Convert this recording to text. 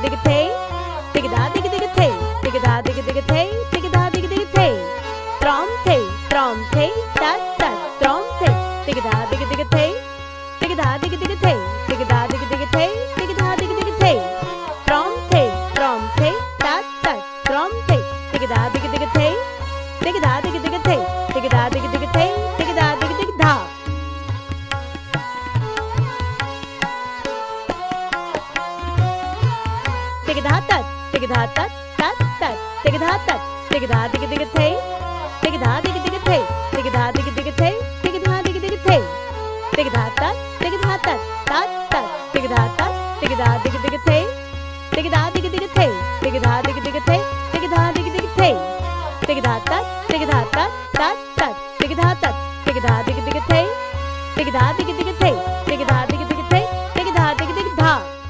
dig tay, dig da dig tay, dig da dig tay, dig da dig tay. Trom tay, tat tat, trom tay, dig da dig tay, dig da dig tay, dig da dig tay, dig da dig tay. Trom tay, tat tat, trom tay, dig da dig tay, dig da dig tay, dig da dig tay, dig da dig da. Dig da tat, tat tat, dig da tat, dig da dig tay, dig da dig tay, dig da dig tay, dig da dig tay. Dig da tat, tat tat, dig da tat, dig da dig tay, dig da dig tay, dig da dig tay, dig da dig tay. Dig da tat, tat tat, dig da tat, dig da dig tay, dig da dig tay, dig da dig tay, dig da dig da.